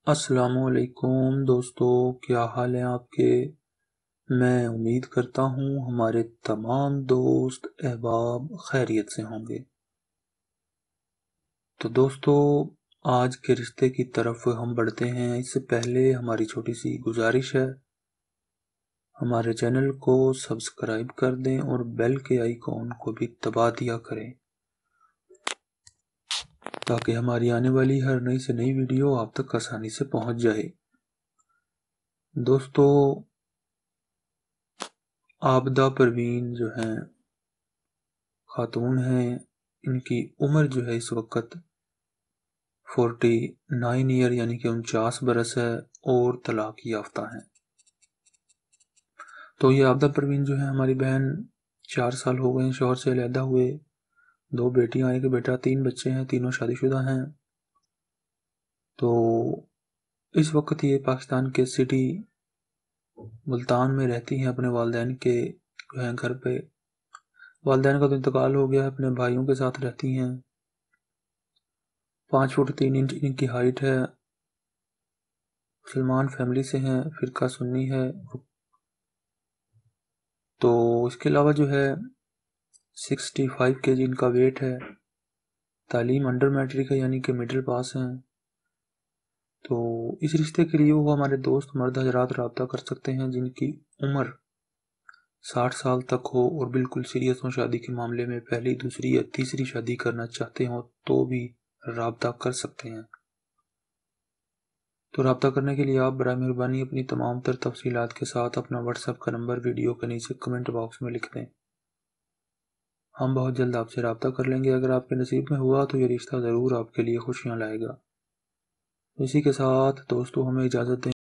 السلام علیکم دوستو، کیا حال ہیں آپ کے؟ میں امید کرتا ہوں ہمارے تمام دوست احباب خیریت سے ہوں گے۔ تو دوستو، آج کے رشتے کی طرف ہم بڑھتے ہیں۔ اس سے پہلے ہماری چھوٹی سی گزارش ہے، ہمارے چینل کو سبسکرائب کر دیں اور بیل کے آئیکن کو بھی دبا دیا کریں تاکہ ہماری آنے والی ہر نئی سے نئی ویڈیو آپ تک آسانی سے پہنچ جائے۔ دوستو، عابدہ پروین جو ہیں خاتون ہیں، ان کی عمر جو ہے اس وقت 49 ایئر یعنی کہ 49 برس ہے اور طلاق یافتہ ہیں۔ تو یہ عابدہ پروین جو ہے ہماری بہن 4 سال ہو گئے ہیں شوہر سے علیحدہ ہوئے، 2 بیٹیاں ایک بیٹا، 3 بچے ہیں، تینوں شادی شدہ ہیں۔ تو اس وقت یہ پاکستان کے سٹی ملتان میں رہتی ہیں اپنے والدین کے جو ہیں گھر پہ۔ والدین کا تو انتقال ہو گیا ہے، اپنے بھائیوں کے ساتھ رہتی ہیں۔ 5 فٹ 3 انچ ان کی ہائٹ ہے، مسلمان فیملی سے ہیں، فرقہ سنی ہے۔ تو اس کے علاوہ جو ہے 65 kg ان کا ویٹ ہے، تعلیم انڈر میٹرک ہے یعنی کہ مڈل پاس ہیں۔ تو اس رشتے کے لیے وہ ہمارے دوست مرد حضرات رابطہ کر سکتے ہیں جن کی عمر 60 سال تک ہو اور بالکل سیریس ہوں شادی کے معاملے میں، پہلی دوسری یا تیسری شادی کرنا چاہتے ہوں تو بھی رابطہ کر سکتے ہیں۔ تو رابطہ کرنے کے لیے آپ برائے مہربانی اپنی تمام تر تفصیلات کے ساتھ اپنا واٹس ایپ کا نمبر ویڈیو کے نیچے کمنٹ باکس میں لکھ دیں۔ ہم بہت جلد آپ سے رابطہ کر لیں گے۔ اگر آپ کے نصیب میں ہوا تو یہ رشتہ ضرور آپ کے لیے خوشیاں لائے گا۔ اسی کے ساتھ دوستو ہمیں اجازت دیں